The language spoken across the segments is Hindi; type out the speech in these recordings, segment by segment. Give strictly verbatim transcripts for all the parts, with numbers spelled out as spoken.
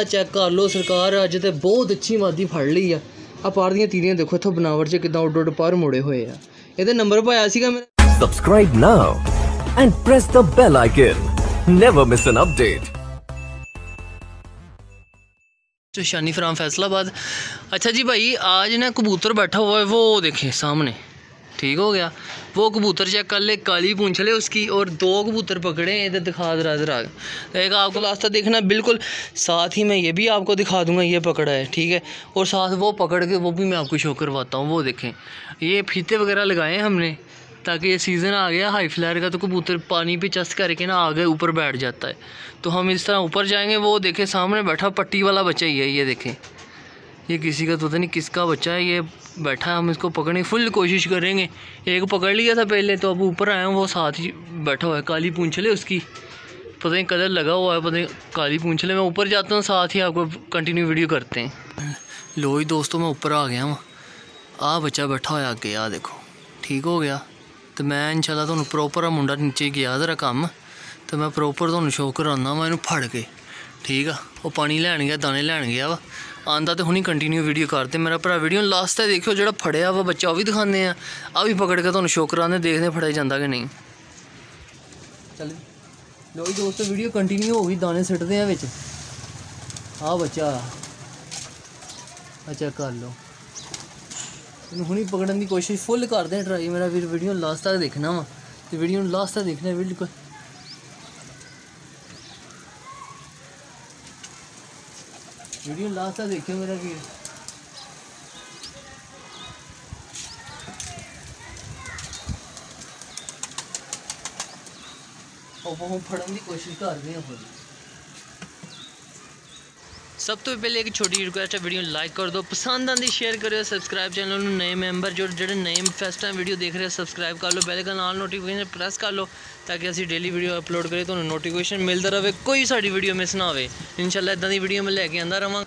चेक कर लो सरकार, अज तो बहुत अच्छी मादी फड़ ली है। आ पार दी तीरियां देखो इत्थों बनावट च किदां उड उड पर मुड़े हुए आ। ਇਹਦੇ नंबर पाया सीगा मेरा। Subscribe now and press the bell icon. Never miss an update. तो शानी फ्राम फैसलाबाद। अच्छा जी भाई, आज ना कबूतर बैठा हुआ है, वो देखें सामने, ठीक हो गया। वो कबूतर चेक कर ले, काली पूंछ ले उसकी, और दो कबूतर पकड़े हैं। इधर दिखा दे रहा है, एक आपको रास्ता देखना बिल्कुल साथ ही मैं ये भी आपको दिखा दूंगा, ये पकड़ा है, ठीक है। और साथ वो पकड़ के वो भी मैं आपको शो करवाता हूँ। वो देखें, ये फीते वगैरह लगाए हैं हमने, ताकि ये सीज़न आ गया हाई फ्लायर का, तो कबूतर पानी पे चस्क करके ना आगे ऊपर बैठ जाता है। तो हम इस तरह ऊपर जाएंगे। वो देखें सामने बैठा पट्टी वाला बच्चा ही है, ये देखें, ये किसी का तो पता नहीं किसका बच्चा है, ये बैठा है। हम इसको पकड़ने की फुल कोशिश करेंगे। एक पकड़ लिया था पहले, तो अब ऊपर आया हूँ, वो साथ ही बैठा हुआ है। काली पूंछले उसकी, पता नहीं कलर लगा हुआ है, पता नहीं काली पूंछले। मैं ऊपर जाता हूँ, साथ ही आपको कंटिन्यू वीडियो करते हैं। लो ही दोस्तों, मैं ऊपर आ गया हूँ। आ बच्चा बैठा हुआ आगे, आ देखो, ठीक हो गया। तो मैं इंशाल्लाह तुहानू प्रॉपर, मुंडा नीचे गया जरा कम, तो मैं प्रॉपर तुहानू शो कराना मैं इनू फड़ के, ठीक आ। वो पानी लैन गया, दाने लैन गया वा, आंदा तो हुणी कंटिन्यू वीडियो करते मेरा भरा। वीडियो लास्ट तक देखियो, जो फड़िया वा बच्चा वो भी दिखाने, आ भी पकड़ के तुहानू शो कराने, देखने फड़िया जाता कि नहीं। चल लो जी दोस्तों, वीडियो कंटिन्यू हो गई, दाने सिटते हैं बिच। आ बच्चा अच्छा कर लो, हुणी पकड़ने की कोशिश फुल करते हैं ट्राई मेरा वीर। वीडियो लास्ट तक देखना वा, तो वीडियो लास्ट तक देखना बिल्कुल। वीडियो लास्ट तक देखियो मेरा वीर। हम फड़न की कोशिश करते हैं खुद। सब तो पहले एक छोटी रिक्वेस्ट है, वीडियो लाइक कर दो, पसंद आती शेयर करो, सब्सक्राइब चैनल में नए मैंबर जो जो नए फर्स्ट टाइम वीडियो देख रहे हैं सब्सक्राइब कर लो, बेल का नाल नोटिफिकेशन प्रेस कर लो, ताकि असी डेली वीडियो अपलोड करें तो नोटिफिकेशन मिलता रहे, कोई साड़ी वीडियो मिस ना हो। इंशाल्लाह इदां दी वीडियो मैं लैके आंदा रहां।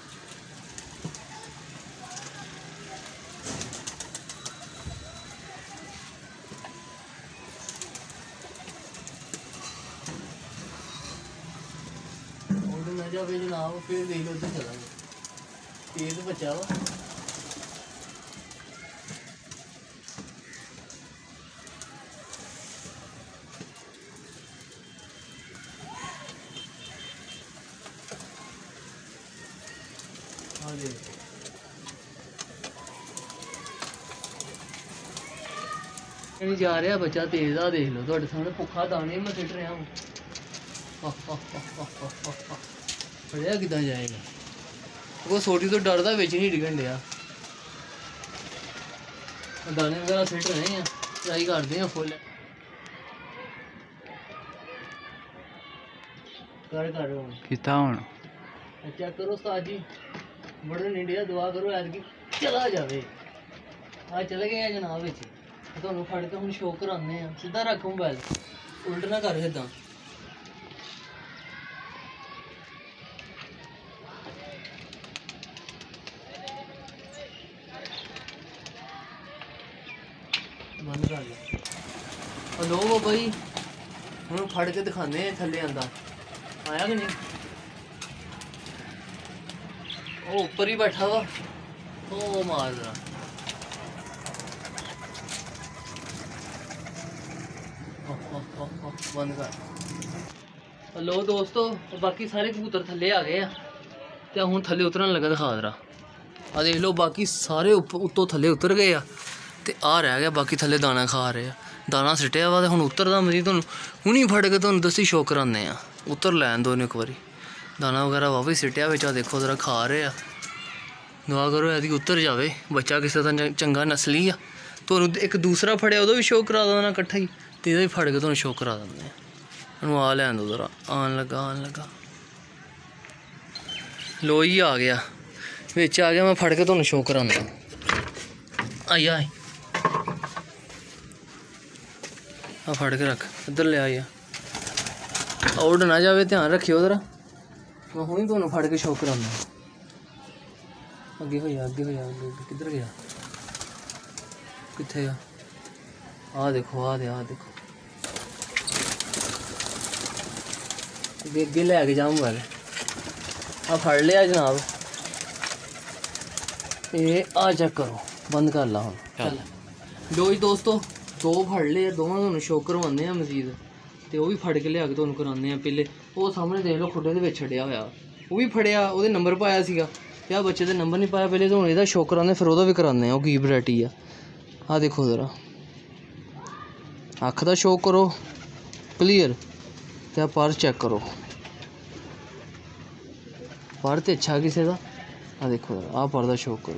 ना जाए जनाब, फिर देख लो उधर चला गया, तेज बच्चा वा। हाँ जी, नहीं जा रहा बच्चा तेज आ, देख लो थोड़े सामने भुखा दाने मैं सिट रहा हूँ। फड़िया किदा जाएगा, वो सोटी तो डरदा बिच नहीं डिगन दिया। दाने वगैरह सिट रहे हैं, ट्राई करते हैं फुल कर कर किता हुण चेक करो उस्ताद जी, बड़े निंडिया दुआ करो ऐतकी चला जावे। आ चले गए जनाब बिच, तुहानू फड़ के हुण शो कराने हैं। सीधा रख मोबाइल, उल्ट ना कर सीधा। बंद कर लो। हेलो बाबा जी, हम फड़ के दिखाने हैं थले आंदा आया कि नहीं। ओ ऊपर ही बैठा वा, ओ मार रहा। बंद कर। हेलो दोस्तों, बाकी सारे कबूतर थले आ गए, तो हूँ थले उतरन लगा दिखा दरा। आ देख लो, बाकी सारे उत्तों थले उतर गए आ, ते आ रह गया बाकी थले दाना खा रहे हैं। दाना सिटिया वा, हुण उतरदा मजीद तुहानू हुणी फड़ के तुहानू दसी शो कराने आ। उतर लैन दो एक बारी, दाना वगैरह वह भी सिटिया बिच, देखो जरा खा रहे आ। दुआ करो ऐसी उतर जाए, बच्चा किसी का चंगा नस्ली आ। तुहानू एक दूसरा फड़िया उदो भी शो करा देना कट्ठा ही, तो इहदा भी फड़ के तुहानू शो करा देंगे। हुण आ लैन दो जरा, आन लगा आन लगा। लो ही आ गया बिच, आ गया, मैं फड़ के तुहानू शो कराना। आई आई आ फड़ के रख, इधर ले आइया, उड़ ना जाए, ध्यान रखियो जरा। मैं हुणी तुहानू फड़ के शो कराना। अगे हो जा, अगे हो जा, अगे किधर गया, कित्थे आ? आ देखो, आ दे, आ देखो, अगे अगे लैके जा मोबाइल। आ फड़ लिया जनाब, ये आ चेक करो, बंद कर ला हम। चल लो जी दोस्तों, दो फड़ लिया, दोवां तुहानूं शो करवाने आ मजीद, ते वो भी फड़ के लिया के तुहानूं कराने आ। पहले वो सामने देख लो खुडे दे विच छड्डिया होया, वो भी फड़िया, ਉਹਦੇ नंबर पाया सीगा ते आ बच्चे दे नंबर नहीं पाया। पहले तो ਇਹਦਾ शो कराने, फिर ਉਹਦਾ भी कराने आ। ਉਹ की वैरायटी आ, आ देखो जरा, अख दा शो करो क्लीयर, ते आ पर चेक करो, पर ते अच्छा किसे दा। आ देखो जरा, आ पर दा शो करो,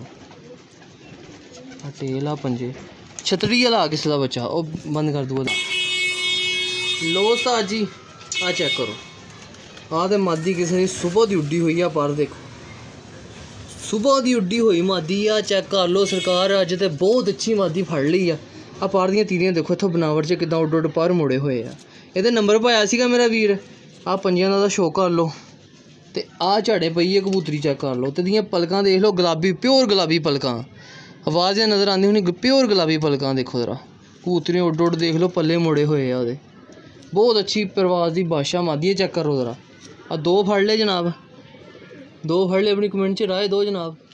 आ टेल, आ पंजे, छतड़ी वाला किसे दा बच्चा, ओ बंद कर दूआ। लो उस्ताद जी, आ चेक करो, आ ते मादी किसे दी सुबह दी उड्डी हुई आ। पर देखो सुबह दी उड्डी हुई मादी आ, चेक कर लो सरकार, अज ते बहुत अच्छी मादी फड़ ली आ। आ पर दियां तीरियां देखो इत्थों बनावट च किदां उड्ड उड्ड पर मुड़े हुए आ। ਇਹਦੇ नंबर पाया सीगा मेरा वीर, आ पंजियां दा शो कर लो, ते आ झाड़े पई है कबूतरी चेक कर लो, ते दियां पलकां देख लो, गुलाबी प्योर गुलाबी पलकां, आवाज़ नज़र आती होनी, प्योर गुलाबी पलकां देखो जरा, कबूतरियां उड्ड उड्ड देख लो, पल्ले मुड़े हुए आ ओहदे, बहुत अच्छी परवाज़ दी बादशाह मादी चेक करो जरा। आ दो फड़ ले जनाब, दो फड़ ले, अपनी कमेंट च राय दो जनाब।